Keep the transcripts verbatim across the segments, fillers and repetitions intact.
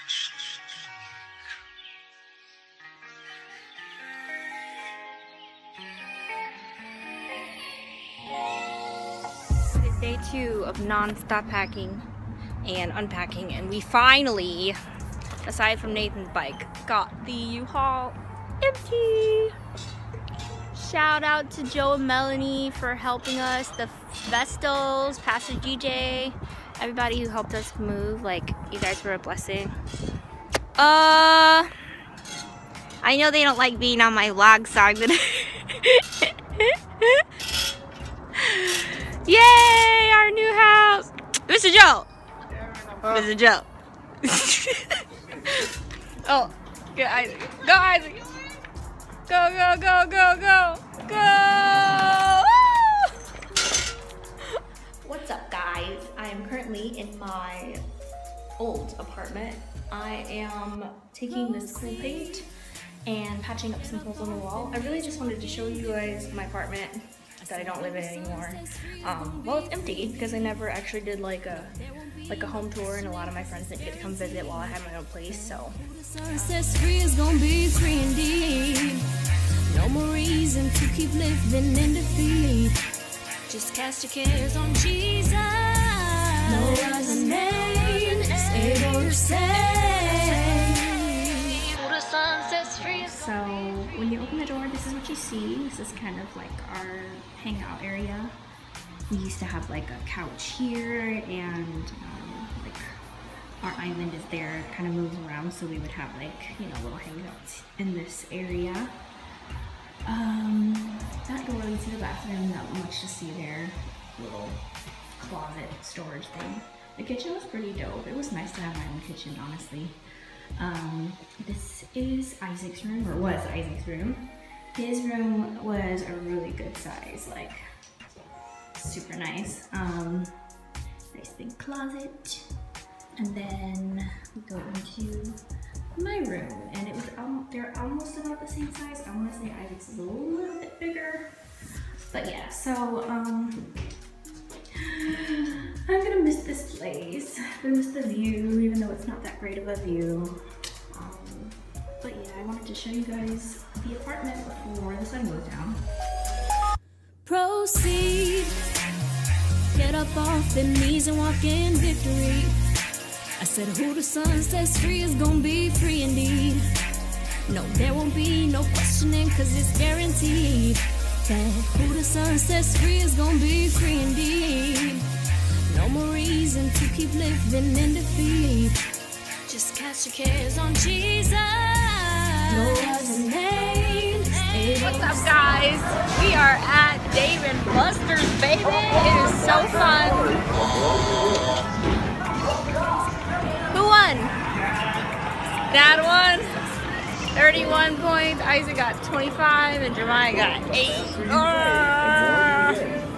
Day two of non-stop packing and unpacking, and we finally, aside from Nathan's bike, got the U-Haul empty. Shout out to Joe and Melanie for helping us, the Vestals, Pastor G J, everybody who helped us move. Like, you guys were a blessing. Uh, I know they don't like being on my vlog, so I'm gonna yay, our new house! Mister Joe! Uh, Mister Joe. Oh, go Isaac. Go Isaac. Go, go, go, go, go. Go! What's up, guys? I am currently in my old apartment. I am taking this cool paint and patching up some holes on the wall. I really just wanted to show you guys my apartment that I don't live in anymore. Um, well, it's empty because I never actually did like a like a home tour, and a lot of my friends didn't get to come visit while I had my own place. So no more reason to keep living in defeat. Just cast your cares on Jesus. No other name is able to save. So when you open the door, this is what you see. This is kind of like our hangout area. We used to have like a couch here, and um, like our island is there. It kind of moves around, so we would have like, you know, little hangouts in this area. Um, that door leads to the bathroom. Not much to see there. Little closet storage thing. The kitchen was pretty dope. It was nice to have my own kitchen, honestly. Um, this is Isaac's room, or was Isaac's room. His room was a really good size, like super nice. Um, nice big closet. And then we go into my room, and it was um, they're almost about the same size. I want to say Isaac's is a little bit bigger, but yeah. So um, I'm gonna miss this place. I'm gonna miss the view, even though it's not that great of a view. Um, but yeah, I wanted to show you guys the apartment before the sun goes down. Proceed, get up off the knees and walk in victory. I said, who the sun sets free is gonna be free indeed. No, there won't be no questioning, cause it's guaranteed that who the sun sets free is gonna be free indeed. No more reason to keep living in defeat. Just cast your cares on Jesus. No other name. What's up, guys? We are at Dave and Buster's, baby. It is so fun. Who won? Dad won. thirty-one points. Isaac got twenty-five, and Jeremiah got eight. Oh.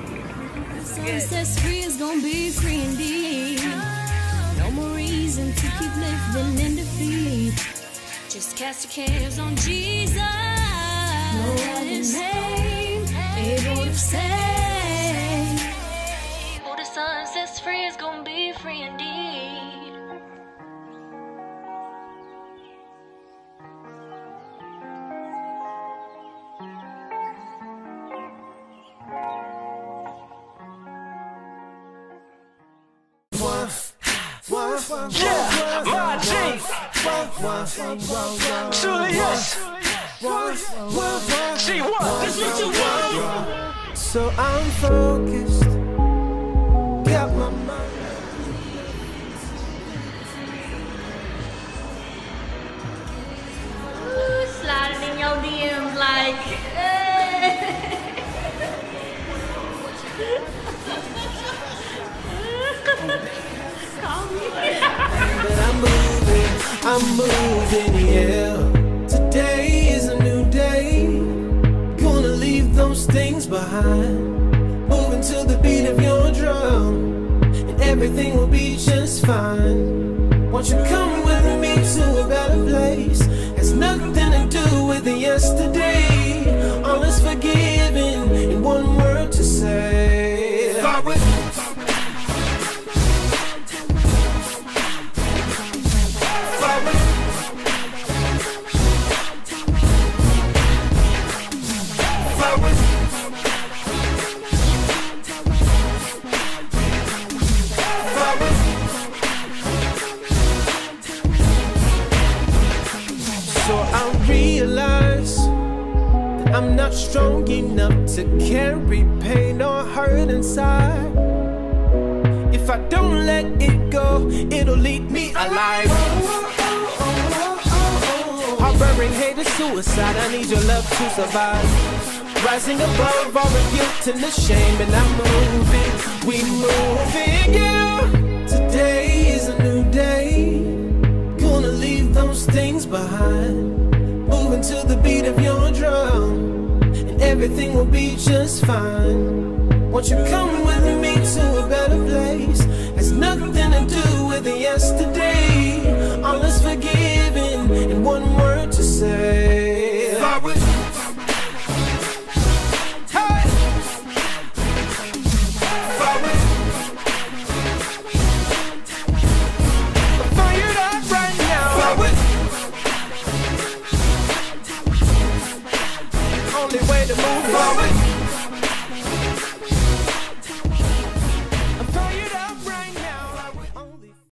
Says free is gonna be free indeed. No more reason to keep living in defeat. Just cast your cares on Jesus. No other name able to save. Who the sun sets free is gonna be free indeed. Yeah, my G. Truly yes. G one. That's what you want. So I'm focused. Got my mind. Ooh, sliding in your D Ms like. Hey. But I'm moving, I'm moving, yeah. Today is a new day. Gonna leave those things behind. Moving to the beat of your drum, and everything will be just fine. Won't you come with me to a better place? Has nothing to do with the yesterday. All is forgiven in one word to say. Far with Far not strong enough to carry pain or hurt inside. If I don't let it go, it'll lead me alive. Harboring hate is suicide. I need your love to survive. Rising above all the guilt and the shame, and I'm moving, we moving, yeah. Today is a new day. Gonna leave those things behind. Moving to the beat of your drum, and everything will be just fine. Won't you come with me to a better place? Has nothing to do with yesterday. All is forgiven, and one word to say: forward. Hey. Forward. I'm fired up right now. Forward. Only way to move forward.